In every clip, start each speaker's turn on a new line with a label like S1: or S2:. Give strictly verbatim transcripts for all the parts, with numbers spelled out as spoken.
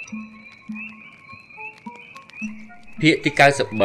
S1: ភាគទី เก้าสิบสาม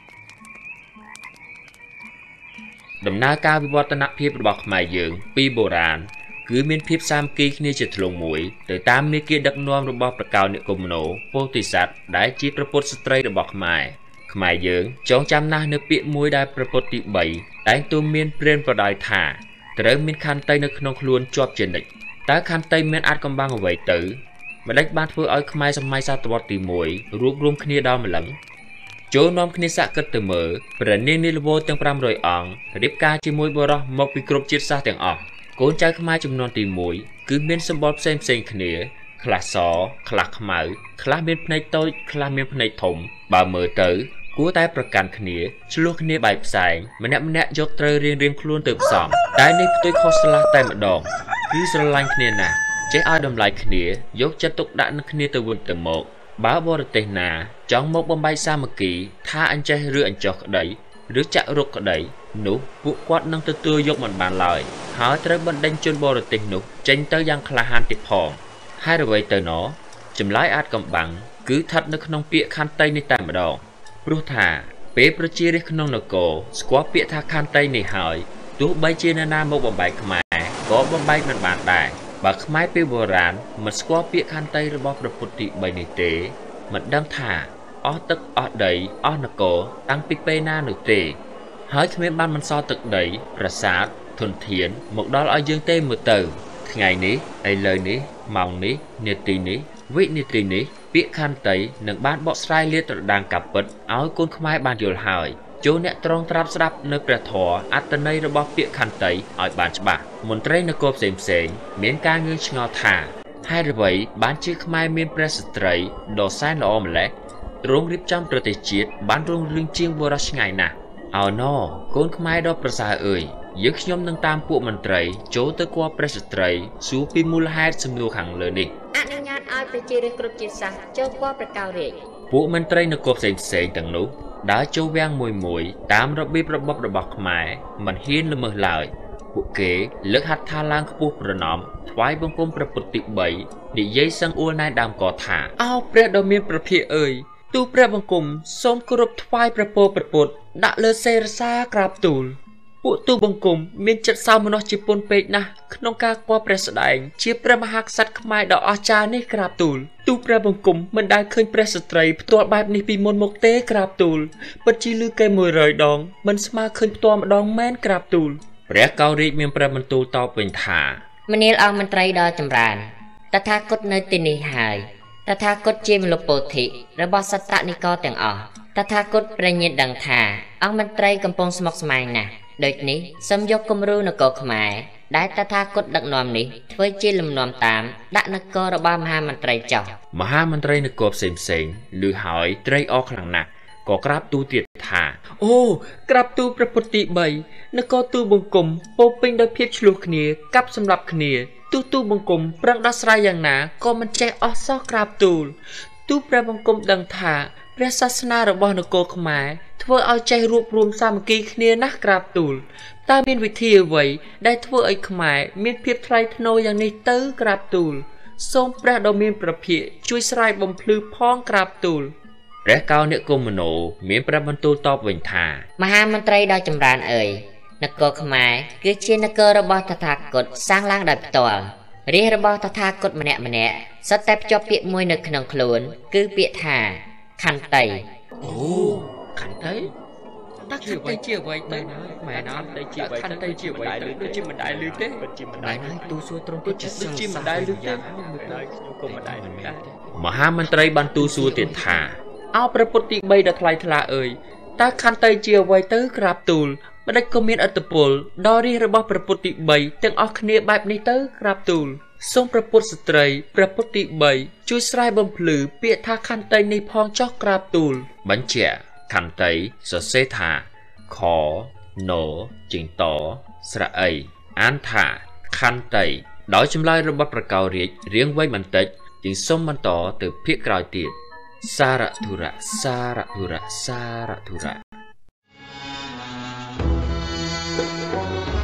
S1: ដំណើរការវិវត្តនភាពរបស់ខ្មែរយើងពីបុរាណគឺមានភាពសាមគ្គីគ្នាជាធ្លុងមួយទៅតាមមេគាដឹកនាំរបស់ព្រះកៅនិកុម្នោពោធិសត្វដែលជាប្រពុតស្ត្រីរបស់ខ្មែរខ្មែរយើងចងចាំណាស់នៅពាក្យមួយដែលប្រពុតទី បី តែងទូមានព្រានប្រដៅថាត្រូវមានខន្តីនៅក្នុងខ្លួនជាប់ជានិច្ចតើខន្តីមានអាចកំបាំងអ្វីទៅម្ដេចបានធ្វើឲ្យខ្មែរសម័យសតវត្សទី មួយរួបរวมគ្នាដល់ម្លឹងចូលនាំគ្នាសាកគិតទៅមើលព្រះនាងនីលវរទាំង ប្រាំរយ អង្គរៀបការជាមួយបុរសមកពីគ្រប់ជាតិសាសន៍ទាំងអស់កូនចៅខ្មែរចំនួនទី មួយ គឺមានសម្បុរផ្សេងផ្សេងគ្នាខ្លះសខ្លះខ្មៅខ្លះមានភ្នែកតូចខ្លះមានភ្នែកធំបើមើលទៅគួរតែប្រកាន់គ្នាឆ្លោះគ្នាបែកផ្សែងម្នាក់ម្នាក់យកត្រូវរៀងរៀងខ្លួនទៅផ្សំតែនេះផ្ទុយខុសឆ្លាស់តែម្ដងគឺស្រឡាញ់គ្នាណាស់ចេះឲ្យតម្លៃគ្នាយកចិត្តទុកដាក់នឹងគ្នាទៅវិញទៅមកបើបរទេសណាចង់មកបំបែកសាមគ្គីថាអញ្ចេះឬអញ្ចោះក្តីឬចាក់រុកក្តីនោះពួកគាត់នឹងទទួលយកមិនបានឡើយហើយត្រូវបណ្ដេញជនបរទេសនោះចេញទៅយ៉ាងក្លាហានទៀតផងហើយអ្វីទៅណចម្លើយអាចកំបាំងគឺស្ថិតនៅក្នុងពាក្យខន្តីនេះតែម្ដងព្រោះថាពេលប្រជារាស្ត្រក្នុងនគរស្គាល់ពាក្យថាខន្តីនេះហើយទោះបីជានរណាមកបំបែកខ្មែរក៏បំបែកមិនបានដែរបើខ្មែរពេលបុរាណមិនស្គាល់ពាក្យខន្តីរបស់ព្រះពុទ្ធទី បី នេះទេមិនដឹងថាអស់ទឹកអស់ដីអស់នគរតាំងពីពេលណានោះទេហើយគ្មានបានមិនសល់ទឹកដីប្រាសាទធនធានមកដល់ឲ្យយើងទេមើលទៅថ្ងៃនេះឥឡូវនេះម៉ោងនេះនាទីនេះវិនាទីនេះពាក្យខន្តីនឹងបានបកស្រាយលាតត្រដាងកាពិតឲ្យកូនខ្មែរបានយល់ហើយចូលអ្នកត្រង់ត្រាប់ស្ដាប់នៅព្រះធម៌អត្តន័យរបស់ពាក្យខន្តីឲ្យបានច្បាស់មន្ត្រីនគរផ្សេងផ្សេងមានការងឿងឆ្ងល់ថាហេតុអ្វីបានជាខ្មែរមានព្រះស្ត្រីដ៏សែនល្អម្ល៉េះទ្រង់រៀបចំប្រទេសជាតិបានរុងរឿងជាងបុរសឆ្ងាយណាស់អោណកូនខ្មែរដ៏ប្រសើរអើយយើងខ្ញុំនឹងតាមពួកមន្ត្រីចូលទៅគាល់ព្រះស្ត្រីសួរពីមូលហេតុសំណួរខាងលើនេះ
S2: អនុញ្ញាតឲ្យប្រជារាស្ត្រគ្រប់ជាតិសាសន៍ចូលគាល់ព្រះកៅរាជ
S1: ពួកមន្ត្រីនគរផ្សេងផ្សេងទាំងនោះដើរចូលវាំងមួយមួយតាមរបៀបរបបរបស់ខ្មែរមិនហ៊ានល្មើសឡើយពួកគេលើកហត្ថថាឡើងខ្ពស់ប្រណម្យថ្វាយបង្គំព្រះពុទ្ធទី បី និយាយសឹងអួលណែដើមកថាអោព្រះដ៏មានព្រះភិក្ខអើយទូព្រះបង្គំសូមគោរពថ្វាយព្រះពរព្រះពុទ្ធដាក់លើសេរសាក្រាបទូលពួកទូបង្គំមានចិត្តសោមនស្សជាពន់ពេកណាស់ក្នុងការគាល់ព្រះស្ដែងជាព្រះមហាក្សត្រខ្មែរដ៏អស្ចារ្យនេះក្រាបទូលទូព្រះបង្គំមិនដែលឃើញព្រះស្ត្រីផ្ទាល់បែបនេះពីមុនមកទេក្រាបទូលពិតជាលឺគេមួយរយដងមិនស្មើឃើញផ្ទាល់ម្ដងមែនក្រាបទូលព្រះកៅរាជមានព្រះបន្ទូលតបវិញថា
S2: មនាលអង្គមន្ត្រីដ៏ចម្រើនតថាគតនៅទីនេះហើយតថាគតជាមលុបពោធិរបស់សត្តនិកទាំងអស់តថាគតប្រញាតដឹងថាអង្គមន្ត្រីកំពុងស្មុគស្មាញណាស់ដូចនេះសូមយកគំរូនគរខ្មែរដែលតថាគតដឹកនាំនេះធ្វើជាលំនាំតាមដាក់នគររបស់មហាមន្ត្រីចោះ
S1: មហាមន្ត្រីនគរផ្សេងផ្សេងឮហើយត្រេកអរខ្លាំងណាស់ក៏ក្រាបទូលទៀតថាអូក្រាបទូលព្រះពុទ្ធទី បី នគរទូលបង្គំពោពេញដោយភាពឆ្លោះគ្នាកាប់សម្លាប់គ្នាទូទូបង្គំប្រឹងដោះស្រាយយ៉ាងណាក៏មិនចេះអស់សោះក្រាបទូលទូព្រះបង្គំដឹងថាព្រះសាសនារបស់នគរខ្មែរធ្វើឲ្យចេះរួបរวมសាមគ្គីគ្នាណាស់ក្រាបទូលតើមានវិធីអ្វីដែលធ្វើឲ្យខ្មែរមានភាពថ្លៃថ្នូរយ៉ាងនេះទៅក្រាបទូលសូមព្រះដ៏មានព្រះភិក្ខជួយស្រាយបំភ្លឺផងក្រាបទូលព្រះកៅនិកុម្នោមានព្រះបន្ទូលតបវិញថា
S2: មហាមន្ត្រីដ៏ចម្រើនអើយនគរខ្មែរគឺជានគររបស់តថាគតសាងឡើងដោយផ្ទាល់រាជរបស់តថាគតម្នាក់ម្នាក់សុទ្ធតែភ្ជាប់ពាក្យមួយនៅក្នុងខ្លួនគឺពាក្យថាខន្តី
S1: អូខន្តីតើខន្តីជាអ្វីទៅណាម៉ែណាតែជាអ្វីខន្តីជាអ្វីទៅដូចជាមិនដែលឮទេពិតជាមិនដែលហើយទូសួរត្រង់ទៅជាដូចជាមិនដែលឮទេហើយខ្ញុំក៏មិនដែលឮដែរមហាមន្ត្រីបានទូសួរទៀតថាអោព្រះពុទ្ធទី បី ដ៏ថ្លៃថ្លាអើយតើខន្តីជាអ្វីទៅក្រាបទូលម្ដេចក៏មានឥទ្ធិពលដល់រាជរបស់ព្រះពុទ្ធទី បី ទាំងអស់គ្នាបែបនេះទៅក្រាបទូលសូមព្រះពុទ្ធស្ត្រីព្រះពុទ្ធទី បី ជួយស្រាយបំភ្លឺពាក្យថាខន្តីនេះផងចុះក្រាបទូលបញ្ជាក់ខន្តីសរសេរថាខណចិញ្តស្រៈអីអានថាខន្តីដោយចម្លើយរបស់ព្រះកៅរាជរៀងវែងបន្តិចជាងសូមបន្តទៅភាគក្រោយទៀតសារធុរៈសារធុរៈសារធុរៈ